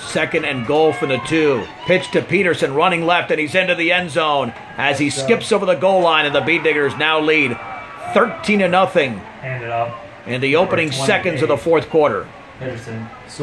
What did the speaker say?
Second and goal for the 2. Pitch to Petterson, running left, and he's into the end zone as he skips over the goal line, and the Bee Diggers now lead 13-0 Hand it up. in the opening seconds of the fourth quarter. Petterson.